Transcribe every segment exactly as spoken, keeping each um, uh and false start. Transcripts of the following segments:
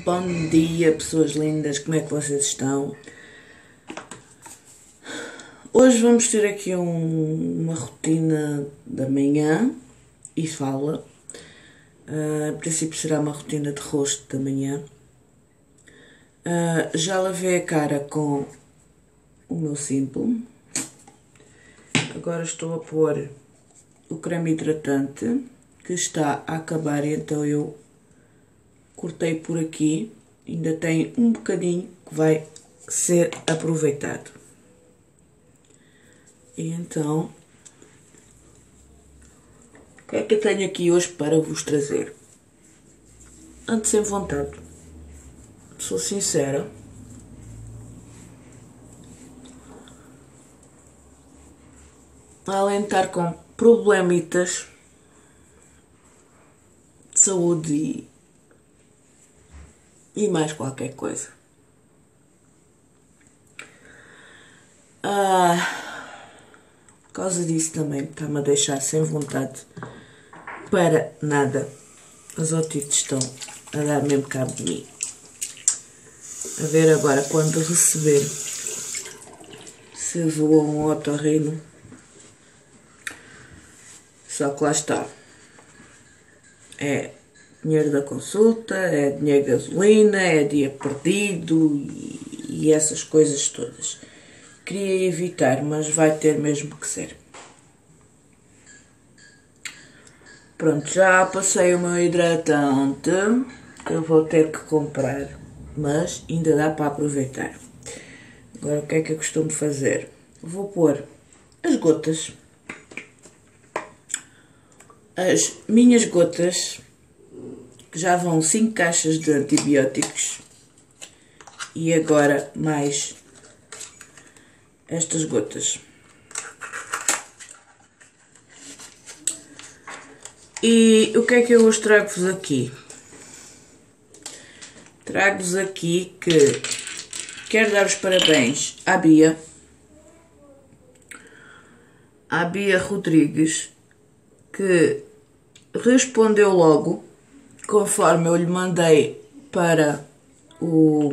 Bom dia, pessoas lindas, como é que vocês estão? Hoje vamos ter aqui um, uma rotina da manhã e fala. Uh, a princípio será uma rotina de rosto da manhã. Uh, já lavei a cara com o meu Simple. Agora estou a pôr o creme hidratante que está a acabar, então eu cortei por aqui, ainda tem um bocadinho que vai ser aproveitado. E então, o que é que eu tenho aqui hoje para vos trazer? Ando sem vontade, sou sincera. Além de estar com problemitas de saúde e E mais qualquer coisa. Ah, por causa disso também está-me a deixar sem vontade para nada. As otites estão a dar mesmo cabo de mim. A ver agora quando receber se vou a um otorrino. Só que lá está. É dinheiro da consulta, é dinheiro de gasolina, é dia perdido e, e essas coisas todas. Queria evitar, mas vai ter mesmo que ser. Pronto, já passei o meu hidratante, que eu vou ter que comprar, mas ainda dá para aproveitar. Agora o que é que eu costumo fazer? Vou pôr as gotas, as minhas gotas, que já vão cinco caixas de antibióticos, e agora mais estas gotas. E o que é que eu hoje trago-vos aqui? Trago-vos aqui que quero dar os parabéns à Bia, à Bia Rodrigues, que respondeu logo, conforme eu lhe mandei para o,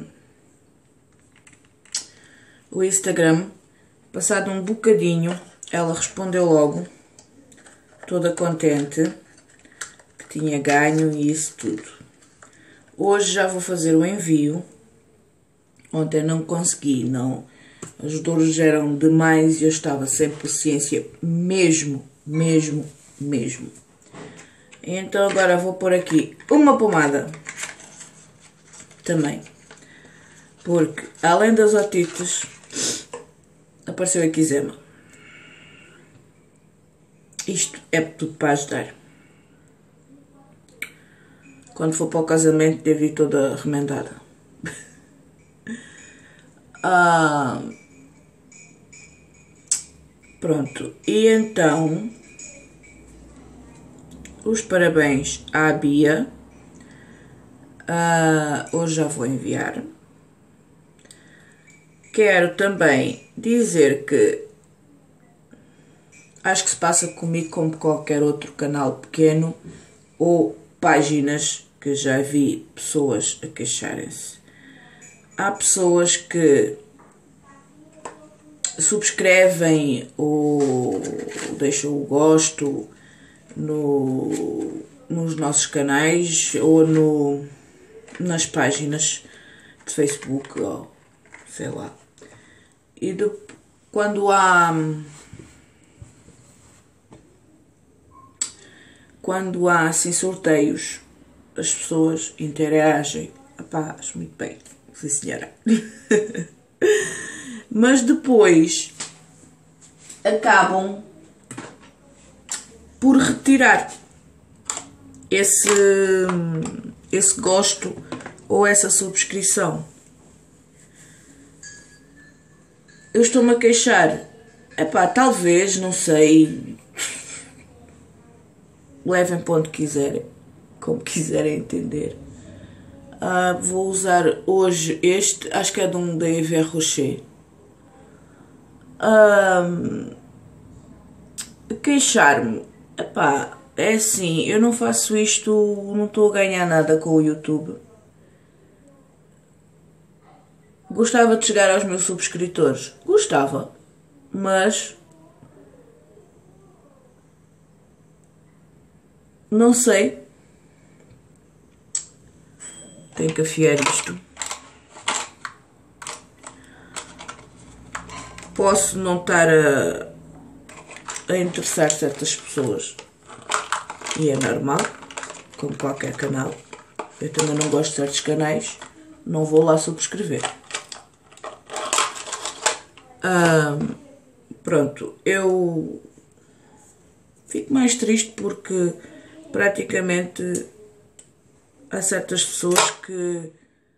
o Instagram. Passado um bocadinho, ela respondeu logo, toda contente, que tinha ganho e isso tudo. Hoje já vou fazer o envio. Ontem não consegui, não. As dores eram demais e eu estava sem paciência, mesmo, mesmo, mesmo. Então agora vou pôr aqui uma pomada também, porque além das otites apareceu aqui eczema. Isto é tudo para ajudar. Quando for para o casamento devo ir toda remendada. ah, pronto, e então os parabéns à Bia. Uh, hoje já vou enviar. Quero também dizer que acho que se passa comigo como qualquer outro canal pequeno ou páginas que já vi pessoas a queixarem-se. Há pessoas que subscrevem ou deixam o gosto No, nos nossos canais ou no, nas páginas de Facebook ou sei lá. E de, quando há quando há assim sorteios, as pessoas interagem. Epá, acho muito bem, sim senhora. Mas depois acabam por retirar esse, esse gosto ou essa subscrição. Eu estou-me a queixar. Epá, talvez, não sei. Levem para onde quiserem, como quiserem entender. Ah, vou usar hoje este, acho que é de um da Yves Rocher. Ah, queixar-me. Epá, é assim, eu não faço isto, não estou a ganhar nada com o YouTube. Gostava de chegar aos meus subscritores? Gostava, mas não sei. Tenho que afiar isto. Posso não estar a, a interessar certas pessoas. E é normal, como qualquer canal. Eu também não gosto de certos canais, não vou lá subscrever. Ah, pronto, eu fico mais triste porque praticamente há certas pessoas que,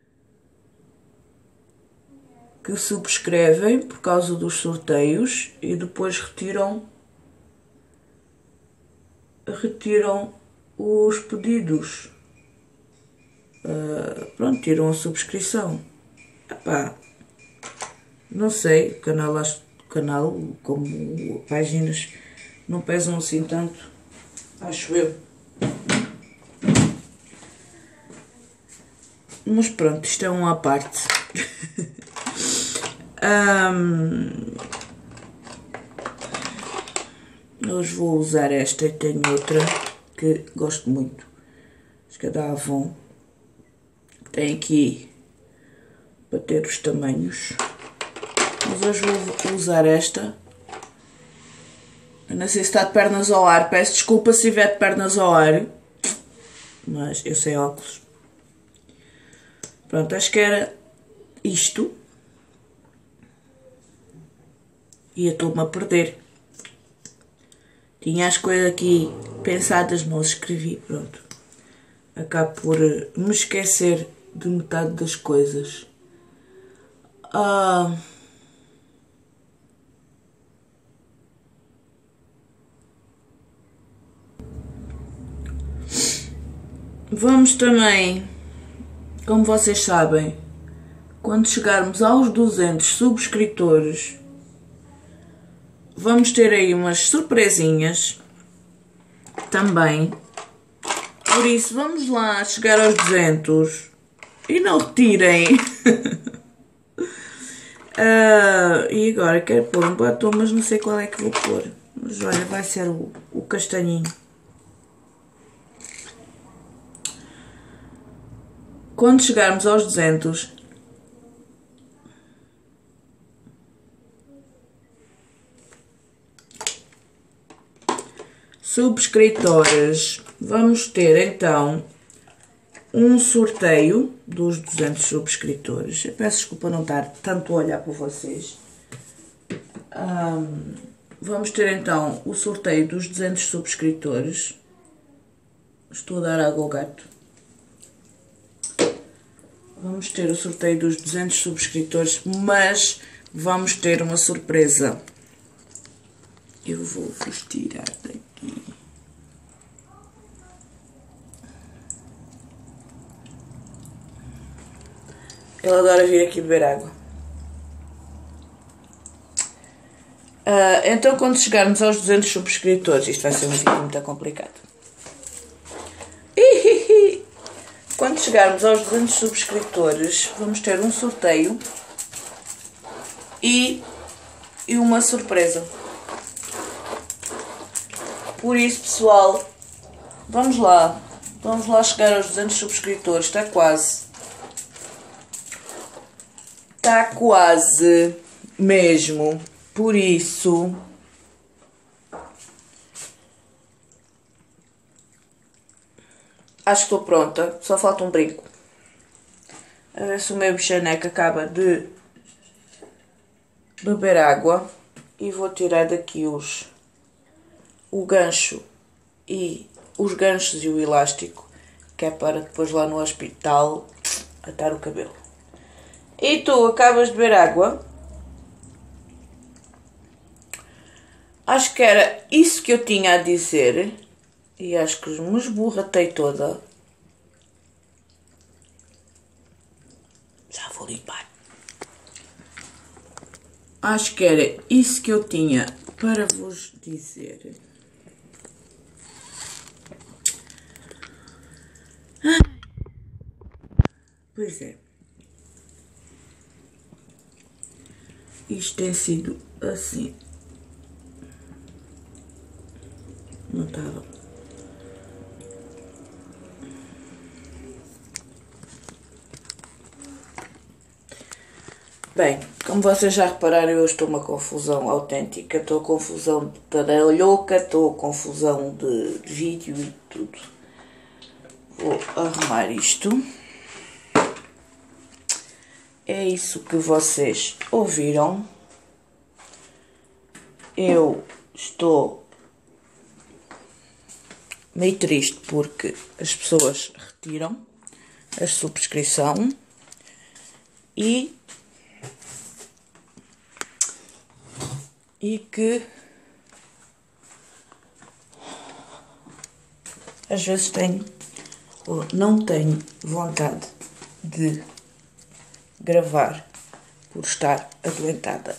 que subscrevem por causa dos sorteios e depois retiram, retiram os pedidos. Uh, pronto, tiram a subscrição. Epá, não sei, o canal, acho, o canal como páginas não pesam assim tanto, acho eu. Mas pronto, isto é um à parte. um, hoje vou usar esta e tenho outra que gosto muito. Acho que é da Avon. Tem aqui para ter os tamanhos. Mas hoje vou usar esta. Eu não sei se está de pernas ao ar. Peço desculpa se estiver de pernas ao ar. Mas eu sei óculos. Pronto, acho que era isto. E eu estou-me a perder. Tinha as coisas aqui pensadas, não as escrevi. Pronto. Acabo por me esquecer de metade das coisas. Ah, vamos também, como vocês sabem, quando chegarmos aos duzentos subscritores, vamos ter aí umas surpresinhas também. Por isso, vamos lá chegar aos duzentos e não retirem. uh, e agora quero pôr um batom, mas não sei qual é que vou pôr. Mas olha, vai ser o, o castanhinho. Quando chegarmos aos duzentos, subscritores, vamos ter então um sorteio dos duzentos subscritores. Eu peço desculpa não estar tanto a olhar para vocês. Um, vamos ter então o sorteio dos duzentos subscritores. Estou a dar água ao gato. Vamos ter o sorteio dos duzentos subscritores, mas vamos ter uma surpresa. Eu vou vos tirar daqui. Ele adora vir aqui beber água. Uh, então, quando chegarmos aos duzentos subscritores, isto vai ser um vídeo muito complicado. Quando chegarmos aos duzentos subscritores, vamos ter um sorteio e, e uma surpresa. Por isso, pessoal, vamos lá. Vamos lá chegar aos duzentos subscritores. Está quase. Está quase mesmo. Por isso, acho que estou pronta. Só falta um brinco. A ver se o meu bichaneco acaba de beber água. E vou tirar daqui os, o gancho e os ganchos e o elástico. Que é para depois lá no hospital atar o cabelo. E tu acabas de beber água. Acho que era isso que eu tinha a dizer. E acho que me esborratei toda. Já vou limpar. Acho que era isso que eu tinha para vos dizer. Pois é. isto tem sido assim. Não estava. Bem, como vocês já repararam, eu estou uma confusão autêntica. Estou a confusão de taralhoca, estou a confusão de vídeo e tudo. Vou arrumar isto. É isso que vocês ouviram. Eu estou meio triste porque as pessoas retiram a subscrição e, e que às vezes tenho ou não tenho vontade de gravar por estar adoentada.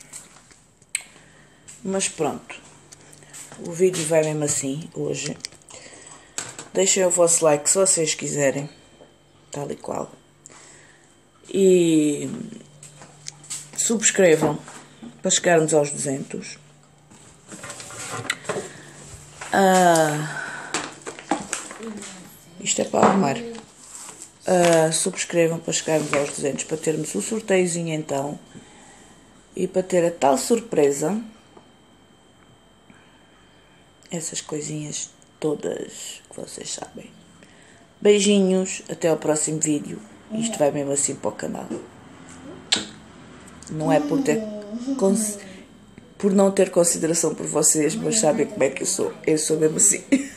Mas pronto, o vídeo vai mesmo assim hoje. Deixem o vosso like se vocês quiserem, tal e qual. E subscrevam para chegarmos aos duzentos. Ah, isto é para arrumar. Uh, subscrevam para chegarmos aos duzentos, para termos o sorteiozinho então e para ter a tal surpresa, essas coisinhas todas que vocês sabem. Beijinhos, até ao próximo vídeo. Isto vai mesmo assim para o canal, não é por ter por não ter consideração por vocês, mas sabem como é que eu sou, eu sou mesmo assim.